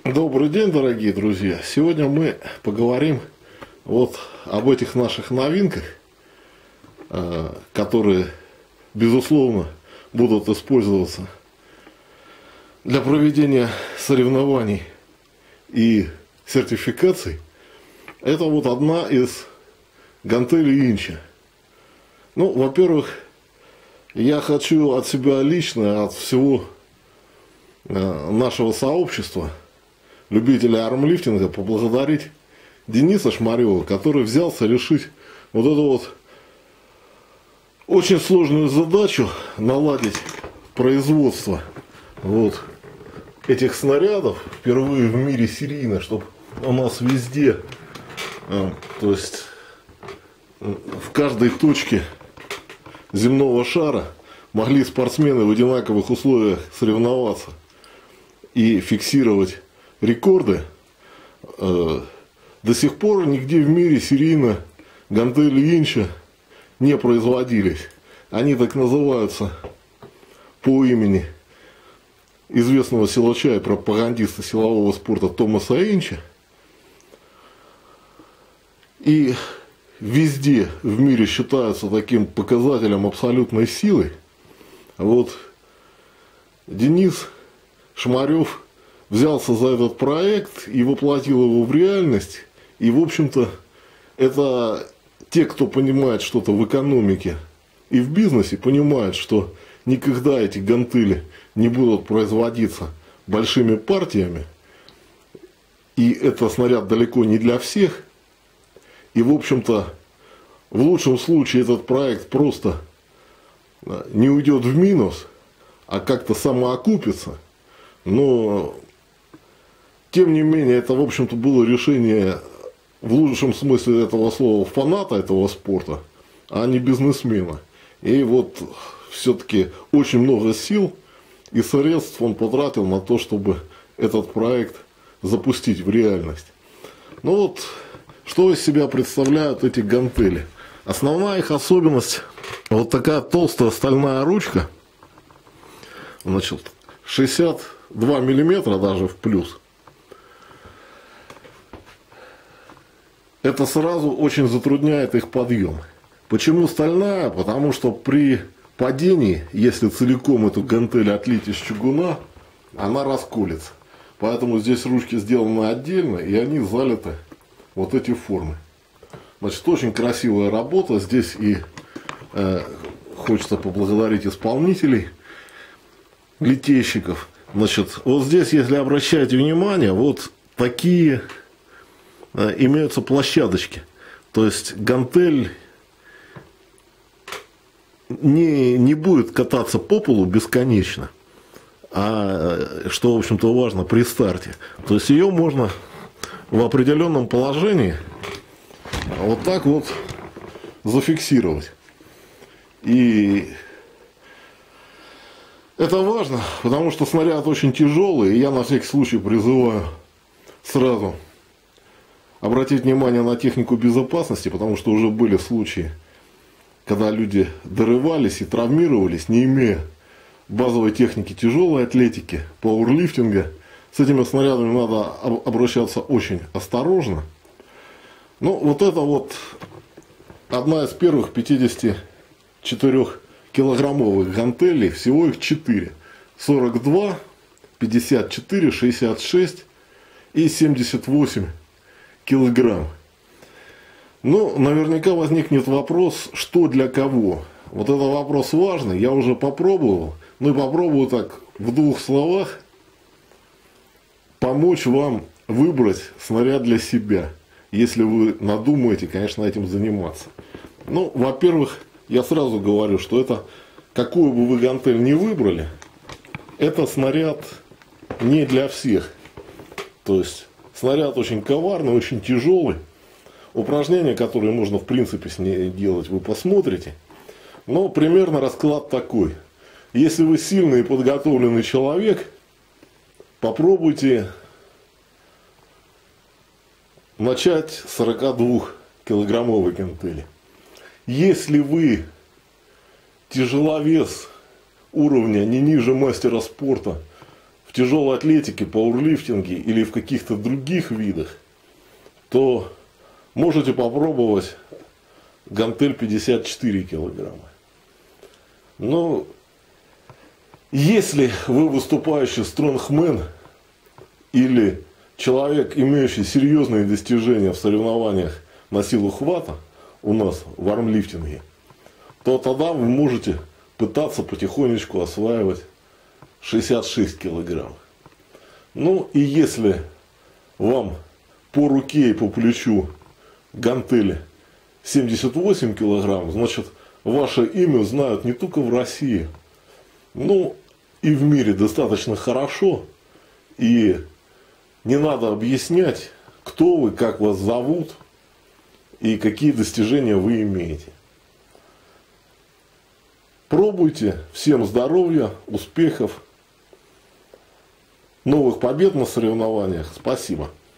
Добрый день, дорогие друзья! Сегодня мы поговорим вот об этих наших новинках, которые, безусловно, будут использоваться для проведения соревнований и сертификаций. Это вот одна из гантелей Инча. Ну, во-первых, я хочу от себя лично, от всего нашего сообщества любителей армлифтинга поблагодарить Дениса Шмарева, который взялся решить вот эту вот очень сложную задачу наладить производство вот этих снарядов впервые в мире серийно, чтобы у нас везде, то есть в каждой точке земного шара могли спортсмены в одинаковых условиях соревноваться и фиксировать рекорды. До сих пор нигде в мире серийно гантели Инча не производились. Они так называются по имени известного силача и пропагандиста силового спорта Томаса Инча. И везде в мире считаются таким показателем абсолютной силы. Вот Денис Шмарев взялся за этот проект и воплотил его в реальность. И, в общем-то, это те, кто понимает что-то в экономике и в бизнесе, понимают, что никогда эти гантели не будут производиться большими партиями. И это снаряд далеко не для всех. И, в общем-то, в лучшем случае этот проект просто не уйдет в минус, а как-то самоокупится. Но тем не менее, это, в общем-то, было решение, в лучшем смысле этого слова, фаната этого спорта, а не бизнесмена. И вот все-таки очень много сил и средств он потратил на то, чтобы этот проект запустить в реальность. Ну вот, что из себя представляют эти гантели? Основная их особенность — вот такая толстая стальная ручка, значит, 62 миллиметра даже в плюс. Это сразу очень затрудняет их подъем. Почему стальная? Потому что при падении, если целиком эту гантель отлить из чугуна, она расколется. Поэтому здесь ручки сделаны отдельно, и они залиты вот эти формы. Значит, очень красивая работа. Здесь и хочется поблагодарить исполнителей, литейщиков. Значит, вот здесь, если обращаете внимание, вот такие имеются площадочки. То есть гантель не будет кататься по полу бесконечно, а что, в общем-то, важно, при старте. То есть ее можно в определенном положении вот так вот зафиксировать. И это важно, потому что снаряд очень тяжелый, и я на всякий случай призываю сразу обратить внимание на технику безопасности, потому что уже были случаи, когда люди дорывались и травмировались, не имея базовой техники тяжелой атлетики, пауэрлифтинга. С этими снарядами надо обращаться очень осторожно. Ну, вот это вот одна из первых 54-килограммовых гантелей, всего их 4. 42, 54, 66 и 78 килограмм. Ну, наверняка возникнет вопрос, что для кого. Вот это вопрос важный, я уже попробовал. Ну и попробую так в двух словах помочь вам выбрать снаряд для себя, если вы надумаете, конечно, этим заниматься. Ну, во-первых, я сразу говорю, что это, какую бы вы гантель ни выбрали, это снаряд не для всех. То есть снаряд очень коварный, очень тяжелый. Упражнения, которые можно в принципе с ней делать, вы посмотрите. Но примерно расклад такой. Если вы сильный и подготовленный человек, попробуйте начать с 42-килограммовой гантели. Если вы тяжеловес уровня не ниже мастера спорта в тяжелой атлетике, пауэрлифтинге или в каких-то других видах, то можете попробовать гантель 54 килограмма. Но если вы выступающий стронгмен или человек, имеющий серьезные достижения в соревнованиях на силу хвата у нас в армлифтинге, то тогда вы можете пытаться потихонечку осваивать 66 килограмм. Ну и если вам по руке и по плечу гантели 78 килограмм, значит, ваше имя знают не только в России, но и в мире достаточно хорошо. И не надо объяснять, кто вы, как вас зовут и какие достижения вы имеете. Пробуйте. Всем здоровья, успехов, новых побед на соревнованиях. Спасибо.